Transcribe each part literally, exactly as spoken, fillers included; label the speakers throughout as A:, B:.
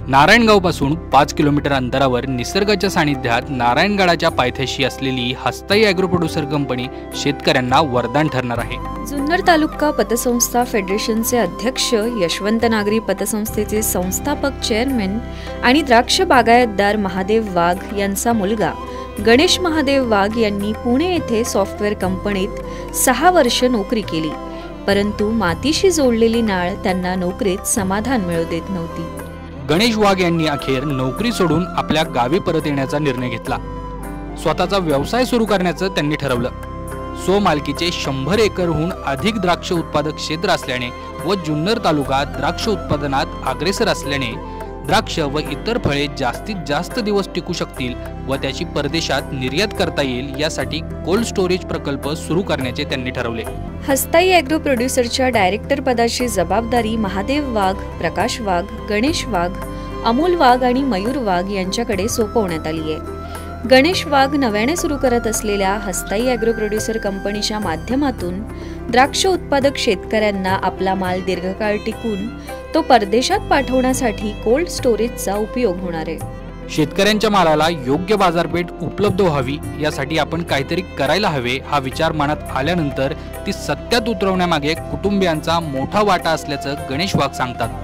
A: नारायणगावपासून पाच किलोमीटर अंतरावर निसर्गाच्या सानिध्यात नारायणगडाच्या पायथ्याशी असलेली हस्ताई ॲग्रो प्रोड्युसर कंपनी शेतकऱ्यांना वरदान ठरणार आहे।
B: जुन्नर तालुका पतसंस्था फेडरेशनचे अध्यक्ष, यशवंत नागरी पतसंस्थेचे संस्थापक चेअरमन आणि द्राक्ष बागायतदार महादेव वाघ यांचा मुलगा गणेश महादेव वाघ यांनी पुणे येथे सॉफ्टवेअर कंपनीत सहा वर्ष नोकरी केली, परंतु मातीशी जोडलेली नाळ त्यांना नोकरीत समाधान मिळू देत नव्हती।
A: गणेश वाघ यांनी अखेर नोकरी सोडून आपल्या गावी परत येण्याचा निर्णय घेतला। स्वतःचा व्यवसाय सुरू करण्याचं त्यांनी ठरवलं। सो मालकीचे शंभर एकरहून अधिक द्राक्ष उत्पादक क्षेत्र असल्याने व जुन्नर तालुका द्राक्ष उत्पादनात अग्रेसर असल्याने द्राक्ष व इतर फळे जास्तीत जास्त दिवस टिकू शकतील व त्याची परदेशात निर्यात करता येईल यासाठी कोल्ड स्टोरेज प्रकल्प सुरू करण्याचे त्यांनी ठरवले।
B: हस्ताई ॲग्रो प्रोड्युसरच्या डायरेक्टर पदाची जबाबदारी महादेव वाघ, प्रकाश वाघ, गणेश वाघ, अमोल वाघ आणि मयूर वाघ यांच्याकडे सोपवण्यात आली आहे। गणेश वाघ नव्याने सुरू करत असलेल्या हस्ताई ॲग्रो प्रोड्युसर कंपनीच्या माध्यमातून द्राक्ष उत्पादक शेतकऱ्यांना आपला माल दीर्घकाळ टिकून तो परदेशात पाठवण्यासाठी कोल्ड स्टोरेजचा उपयोग होणार आहे।
A: शेतकऱ्यांच्या मालाला योग्य बाजारपेठ उपलब्ध व्हावी यासाठी आपण काहीतरी करायला हवे हा विचार मनात आल्यानंतर ती सत्यात उतरवण्यामागे कुटुंबियांचा मोठा वाटा असल्याचं गणेश वाघ सांगतात।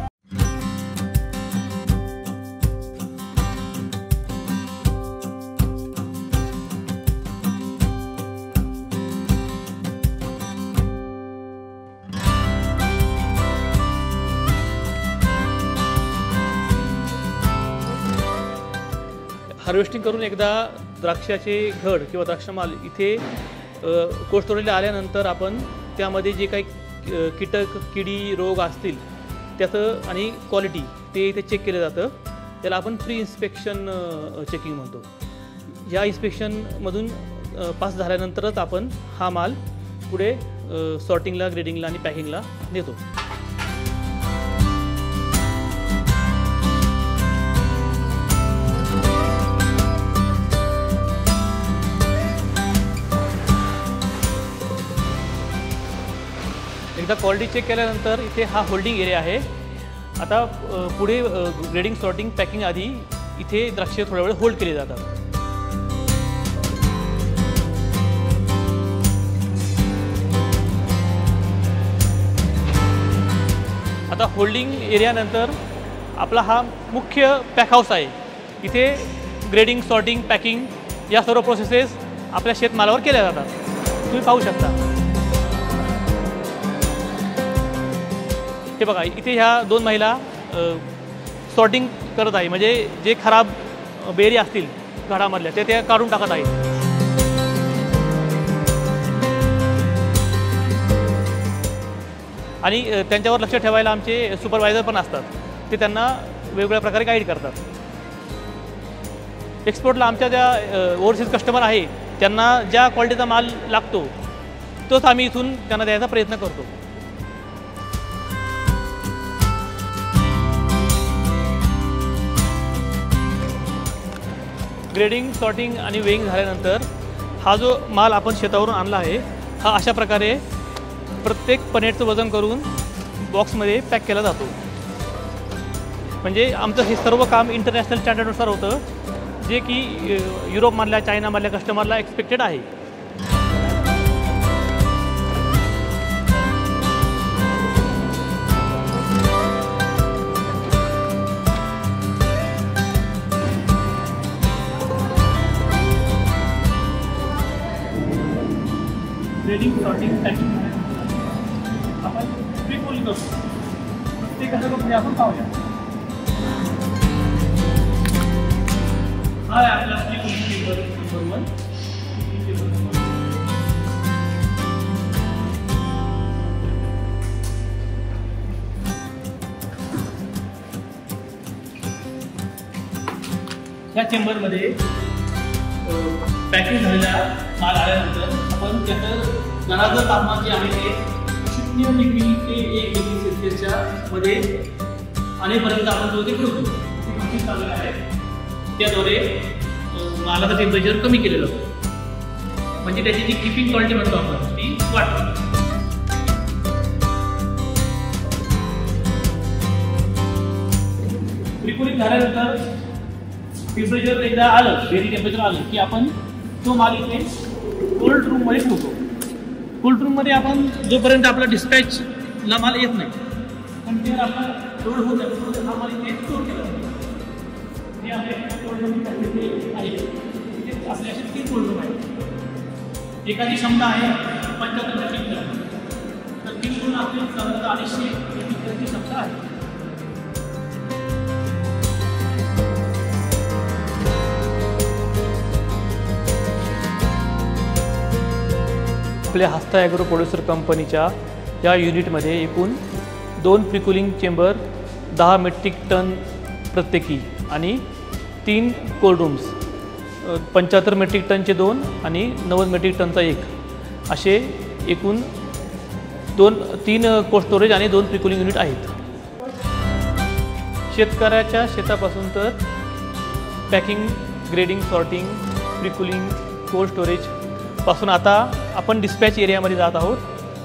C: हार्वेस्टिंग करून एकदा द्राक्षाचे घड किंवा द्राक्षमाल इथे कोल्ड स्टोरेजला आल्यानंतर आपण त्यामध्ये जे काही कीटक किडी रोग असतील त्याचं आणि क्वालिटी ते इथे चेक केलं जातं। त्याला आपण प्री इन्स्पेक्शन चेकिंग म्हणतो। या इन्स्पेक्शनमधून पास झाल्यानंतरच आपण हा माल पुढे सॉर्टिंगला, ग्रेडिंगला आणि पॅकिंगला नेतो। एकदा क्वालिटी चेक केल्यानंतर इथे हा होल्डिंग एरिया आहे। आता पुढे ग्रेडिंग, सॉर्टिंग, पॅकिंग आधी इथे द्राक्ष थोडा वेळ होल्ड केले जातात। आता होल्डिंग एरियानंतर आपला हा मुख्य पॅक हाऊस आहे। इथे ग्रेडिंग, सॉर्टिंग, पॅकिंग या सर्व प्रोसेसेस आपल्या शेतमालावर केल्या जातात। तुम्ही पाहू शकता हे बघा, इथे ह्या दोन महिला सॉर्टिंग करत आहे, म्हणजे जे खराब बेरी असतील घडामधल्या ते त्या काढून टाकत आहेत। आणि त्यांच्यावर लक्ष ठेवायला आमचे सुपरवायझर पण असतात, ते त्यांना वेगवेगळ्या प्रकारे गाईड करतात। एक्सपोर्टला आमच्या ज्या ओव्हरसीज कस्टमर आहे त्यांना ज्या क्वालिटीचा माल लागतो तोच आम्ही इथून त्यांना द्यायचा प्रयत्न करतो। ग्रेडिंग, सॉर्टिंग आणि वेइंग झाल्यानंतर हा जो माल आपण शेतावरून आणला आहे हा अशा प्रकारे प्रत्येक पनेटचं वजन करून बॉक्समध्ये पॅक केला जातो। म्हणजे आमचं हे सर्व काम इंटरनॅशनल स्टँडर्डनुसार होतं, जे की युरोपमधल्या, चायनामधल्या कस्टमरला एक्सपेक्टेड आहे। ग्रेडिंग, सॉर्टिंग, पॅकिंग आपण प्री-कोल्ड करतो। ते कसं करतो आपण पाहूया। हा आहे आपला प्री-कोल्ड टेबल नंबर वन। या चेंबरमध्ये पॅकिंग झालेला माल आल्यानंतर आपण त्याचं घराचं तापमान जे आहे ते शून्य डिग्री ते एक डिग्री सेल्सिअसच्या मध्ये आणेपर्यंत आपण जो ते ठेवतो मशीन चालू आहे, त्याद्वारे मालाचं टेम्परेचर कमी केलं जातं, म्हणजे त्याची जी किपिंग क्वालिटी म्हणतो आपण ती वाढते। प्रिकूलिंग झाल्यानंतर टेम्परेचर एकदा आलं, रेडी टेम्परेचर आलं की आपण तो माल इथे कोल्ड रूममध्ये ठेवतो. कोल्ड रूममध्ये आपण जोपर्यंत आपला डिस्पॅचला माल येत नाही, कंटेनर आपला लोड होत नाही, तोपर्यंत हा माल इथे स्टोअर केला जातो. हे आपल्या कोल्ड रूम आहे. इथे आपल्या अशा तीन कोल्ड रूम आहेत. एकाची क्षमता आहे पंच्याहत्तर टक्के, तर तीन कोल्ड आपली साधारणतः अडीचशे लिटरची क्षमता आहे. आपल्या हस्ता ॲग्रो प्रोड्युसर कंपनीच्या या युनिटमध्ये एकूण दोन प्रिकूलिंग चेंबर, दहा मेट्रिक टन प्रत्येकी आणि तीन कोल्ड रूम्स, पंच्याहत्तर मेट्रिक टनचे दोन आणि नव्वद मेट्रिक टनचा एक, असे एकूण दोन तीन कोल्ड स्टोरेज आणि दोन प्रिकूलिंग युनिट आहेत. शेतकऱ्याच्या शेतापासून तर packing, grading, sorting, precooling, cold storage पासून आता आपण डिस्पॅच एरियामध्ये जात आहोत.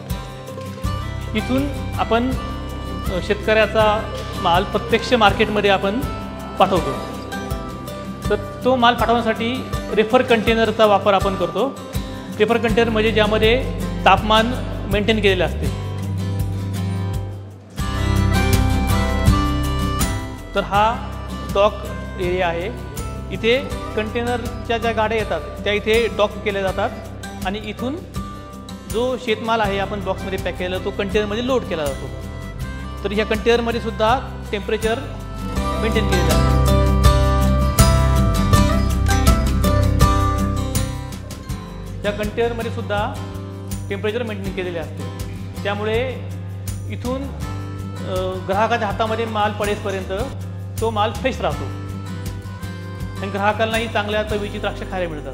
C: इथून आपण शेतकऱ्याचा माल प्रत्यक्ष मार्केटमध्ये आपण पाठवतो. तर तो माल पाठवण्यासाठी रेफर कंटेनरचा वापर आपण करतो. रेफर कंटेनर म्हणजे ज्यामध्ये तापमान मेंटेन केलेले असते. तर हा डॉक एरिया आहे. इथे कंटेनरच्या ज्या गाड्या येतात त्या इथे डॉक केल्या जातात आणि इथून जो शेतमाल आहे आपण बॉक्समध्ये पॅक केलेला तो कंटेनरमध्ये लोड केला जातो. तर ह्या कंटेनरमध्ये सुद्धा टेम्परेचर मेंटेन केले जाते. या कंटेनरमध्ये सुद्धा टेम्परेचर मेंटेन केलेले असते. त्यामुळे इथून ग्राहकाच्या हातामध्ये माल पडेपर्यंत तो माल फ्रेश राहतो आणि ग्राहकांनाही चांगल्या चवीची द्राक्ष खायला मिळतात.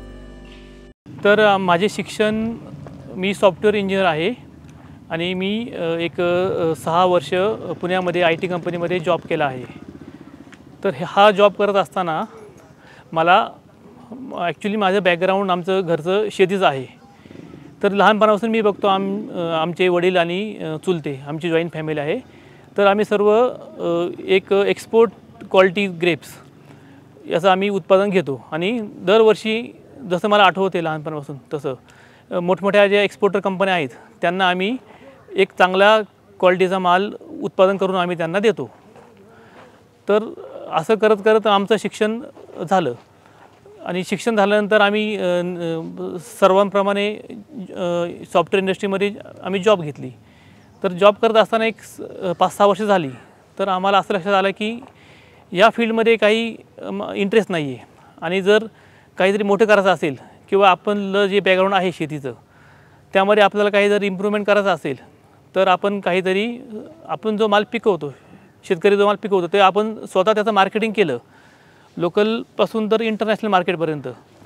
C: तर माझे शिक्षण, मी सॉफ्टवेअर इंजिनियर आहे आणि मी एक सहा वर्ष पुण्यामध्ये आय टी कंपनीमध्ये जॉब केला आहे. तर हा जॉब करत असताना मला ॲक्च्युली माझं बॅकग्राऊंड आमचं घरचं शेतीचं आहे. तर लहानपणापासून मी बघतो आम आमचे वडील आणि चुलते, आमची जॉईंट फॅमिली आहे. तर आम्ही सर्व एक एक्सपोर्ट क्वालिटी ग्रेप्स याचं आम्ही उत्पादन घेतो आणि दरवर्षी जसं मला आठवते लहानपणापासून तसं मोठमोठ्या ज्या एक्सपोर्टर कंपन्या आहेत त्यांना आम्ही एक चांगला क्वालिटीचा माल उत्पादन करून आम्ही त्यांना देतो. तर असं करत करत आमचं शिक्षण झालं आणि शिक्षण झाल्यानंतर आम्ही सर्वांप्रमाणे सॉफ्टवेअर इंडस्ट्रीमध्ये आम्ही जॉब घेतली. तर जॉब करत असताना एक पाच सहा वर्ष झाली तर आम्हाला असं लक्षात आलं की या फील्डमध्ये काही इंटरेस्ट नाही आहे आणि जर काहीतरी मोठं करायचं असेल किंवा आपलं जे बॅकग्राऊंड आहे शेतीचं त्यामध्ये आपल्याला काही जर इम्प्रूव्हमेंट करायचं असेल तर आपण काहीतरी आपण जो माल पिकवतो, शेतकरी जो माल पिकवतो ते आपण स्वतः त्याचं मार्केटिंग केलं, लोकलपासून तर इंटरनॅशनल मार्केटपर्यंत.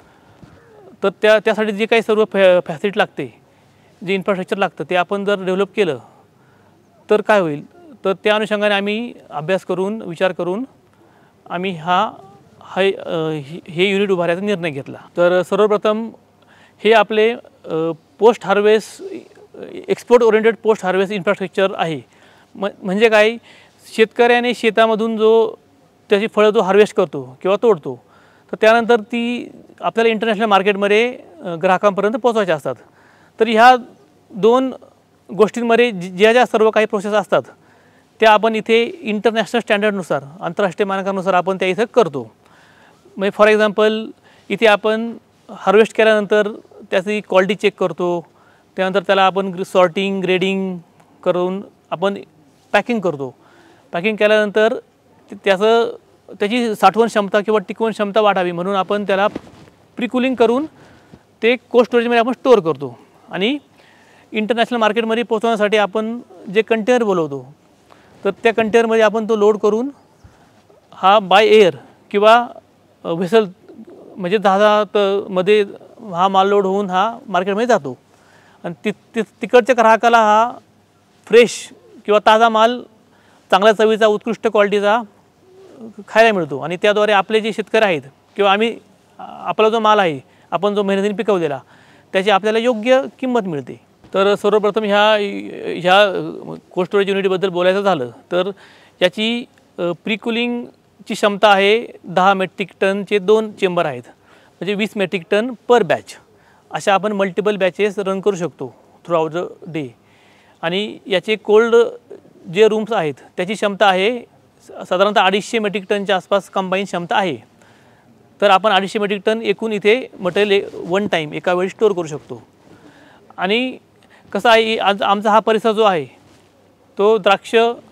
C: तर त्या त्यासाठी जे काही सर्व फॅ फॅसिलिटी लागते, जे इन्फ्रास्ट्रक्चर लागतं ते आपण जर डेव्हलप केलं तर काय होईल. तर त्या अनुषंगाने आम्ही अभ्यास करून, विचार करून आम्ही हा हा हे युनिट उभारायचा निर्णय घेतला. तर सर्वप्रथम हे आपले post harvest, export oriented post harvest infrastructure आहे. म म्हणजे काय, शेतकऱ्याने शेतामधून जो त्याची फळं जो हार्वेस्ट करतो किंवा तोडतो तर त्यानंतर ती आपल्याला इंटरनॅशनल मार्केटमध्ये ग्राहकांपर्यंत पोहोचवायच्या असतात. तर ह्या दोन गोष्टींमध्ये ज्या ज्या सर्व काही प्रोसेस असतात त्या आपण इथे इंटरनॅशनल स्टँडर्डनुसार, आंतरराष्ट्रीय मानकानुसार आपण त्या इथं करतो. म्हणजे फॉर एक्झाम्पल इथे आपण हार्वेस्ट केल्यानंतर त्याची क्वालिटी चेक करतो, त्यानंतर त्याला आपण सॉर्टिंग, ग्रेडिंग करून आपण पॅकिंग करतो. पॅकिंग केल्यानंतर त्याचं त्याची साठवण क्षमता किंवा टिकवण क्षमता वाढावी म्हणून आपण त्याला प्रिकूलिंग करून ते कोल्ड स्टोरेजमध्ये आपण स्टोअर करतो आणि इंटरनॅशनल मार्केटमध्ये पोहोचवण्यासाठी आपण जे कंटेनर बोलवतो तर त्या कंटेनरमध्ये आपण तो लोड करून हा बाय एअर किंवा व्हेसल म्हणजे जहाजामध्ये हा माल लोड होऊन हा मार्केटमध्ये जातो आणि ति ति तिकडच्या ग्राहकाला हा फ्रेश किंवा ताजा माल चांगल्या चवीचा, उत्कृष्ट क्वालिटीचा खायला मिळतो आणि त्याद्वारे आपले जे शेतकरी आहेत किंवा आम्ही आपला जो माल आहे आपण जो मेहनतीने पिकवलेला त्याची आपल्याला योग्य किंमत मिळते. तर सर्वप्रथम ह्या ह्या कोल्ड स्टोरेज युनिटबद्दल बोलायचं झालं तर याची प्रिकूलिंग ची क्षमता आहे दहा मेट्रिक टनचे दोन चेंबर आहेत, म्हणजे वीस मेट्रिक टन पर बॅच. अशा आपण मल्टिपल बॅचेस रन करू शकतो थ्रू आउट द डे. आणि याचे कोल्ड जे रूम्स आहेत त्याची क्षमता आहे साधारणतः अडीचशे मेट्रिक टनच्या आसपास कंबाईन क्षमता आहे. तर आपण अडीचशे मेट्रिक टन एकूण इथे मटेरियल वन टाईम एका वेळी स्टोअर करू शकतो. आणि कसं आहे, आज आमचा हा परिसर जो आहे तो द्राक्ष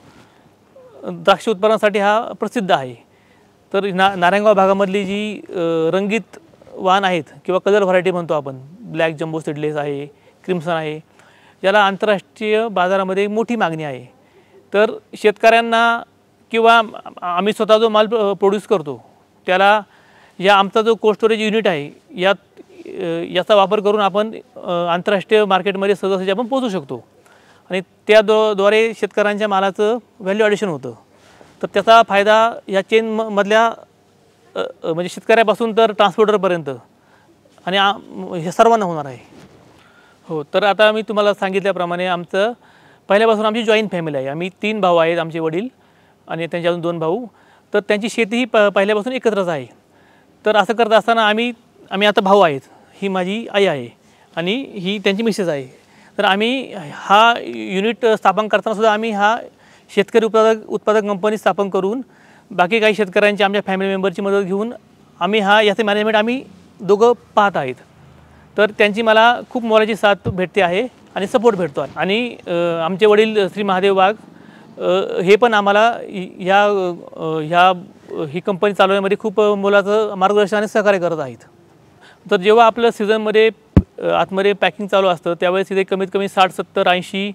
C: द्राक्ष उत्पादनासाठी हा प्रसिद्ध आहे. तर ना नारायणगाव भागामधली जी रंगीत वाण आहेत किंवा कलर व्हरायटी म्हणतो आपण, ब्लॅक जम्बो सीडलेस आहे, क्रिम्सन आहे, याला आंतरराष्ट्रीय बाजारामध्ये मोठी मागणी आहे. तर शेतकऱ्यांना किंवा आम्ही स्वतः जो माल प्रोड्यूस करतो त्याला या आमचा जो कोल्ड स्टोरेज युनिट आहे यात याचा वापर करून आपण आंतरराष्ट्रीय मार्केटमध्ये सहजासहजी आपण पोहोचू शकतो. आणि त्या द्वारे शेतकऱ्यांच्या मालाचं व्हॅल्यू ॲडिशन होतं. तर त्याचा फायदा या चेन म मधल्या म्हणजे शेतकऱ्यापासून तर ट्रान्सपोर्टरपर्यंत आणि हे सर्वांना होणार आहे. हो, तर आता मी तुम्हाला सांगितल्याप्रमाणे आमचं पहिल्यापासून आमची जॉईंट फॅमिली आहे. आम्ही तीन भाऊ आहेत, आमचे वडील आणि त्यांचे अजून दोन भाऊ. तर त्यांची शेती ही प पहिल्यापासून एकत्रच आहे. तर असं करत असताना आम्ही आम्ही आता भाऊ आहेत, ही माझी आई आहे आणि ही त्यांची मिसेस आहे. तर आम्ही हा युनिट स्थापन करतानासुद्धा आम्ही हा शेतकरी उत्पादक उत्पादक कंपनी स्थापन करून बाकी काही शेतकऱ्यांची आमच्या फॅमिली मेंबरची मदत घेऊन आम्ही हा याचे मॅनेजमेंट आम्ही दोघं पाहत आहेत. तर त्यांची मला खूप मोलाची साथ भेटते आहे आणि सपोर्ट भेटतो आहे. आणि आमचे वडील श्री महादेव वाघ हे पण आम्हाला या ह्या ही कंपनी चालवण्यामध्ये खूप मोलाचं मार्गदर्शन आणि सहकार्य करत आहेत. तर जेव्हा आपलं सीझनमध्ये आतमध्ये पॅकिंग चालू असतं त्यावेळेस इथे कमीत कमी साठ सत्तर ऐंशी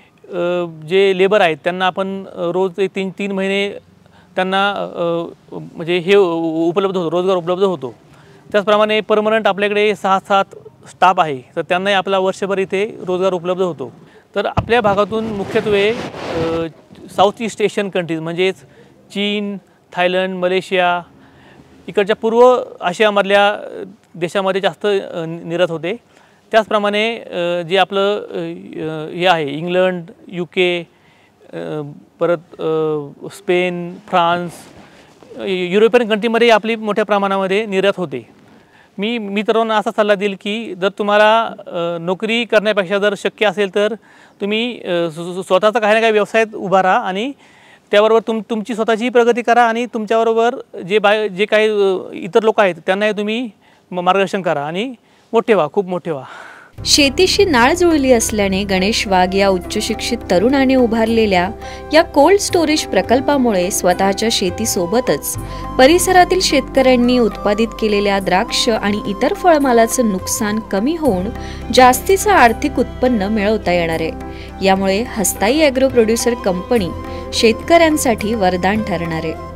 C: जे लेबर आहेत त्यांना आपण रोज एक तीन तीन महिने त्यांना म्हणजे हे उपलब्ध होतो, रोजगार उपलब्ध होतो. त्याचप्रमाणे परमनंट आपल्याकडे सहा सात स्टाफ आहे, तर त्यांनाही आपला वर्षभर इथे रोजगार उपलब्ध होतो. तर आपल्या भागातून मुख्यत्वे साऊथ ईस्ट एशियन कंट्रीज म्हणजेच चीन, थायलंड, मलेशिया इकडच्या पूर्व आशियामधल्या देशामध्ये जास्त निर्यात होते. त्याचप्रमाणे जे आपलं हे आहे इंग्लंड, यू के, परत स्पेन, फ्रान्स, युरोपियन कंट्रीमध्ये आपली मोठ्या प्रमाणामध्ये निर्यात होते. मी मी तरुणांना असा सल्ला देईल की जर तुम्हाला नोकरी करण्यापेक्षा जर शक्य असेल तर तुम्ही स्वतःचा काही ना काही व्यवसायात उभा राहा आणि त्याबरोबर तुम तुमची स्वतःची प्रगती करा आणि तुमच्याबरोबर जे बाय जे काही इतर लोक आहेत त्यांनाही तुम्ही मार्गदर्शन करा आणि मोठे व्हा, खूप मोठे व्हा.
B: शेतीशी नाळ जुळली असल्याने गणेश वाघ या उच्चशिक्षित तरुणाने उभारलेल्या या कोल्ड स्टोरेज प्रकल्पामुळे स्वतःच्या शेतीसोबतच परिसरातील शेतकऱ्यांनी उत्पादित केलेल्या द्राक्ष आणि इतर फळमालाचं नुकसान कमी होऊन जास्तीचं आर्थिक उत्पन्न मिळवता येणार आहे. यामुळे हस्ताई ॲग्रो प्रोड्युसर कंपनी शेतकऱ्यांसाठी वरदान ठरणार आहे.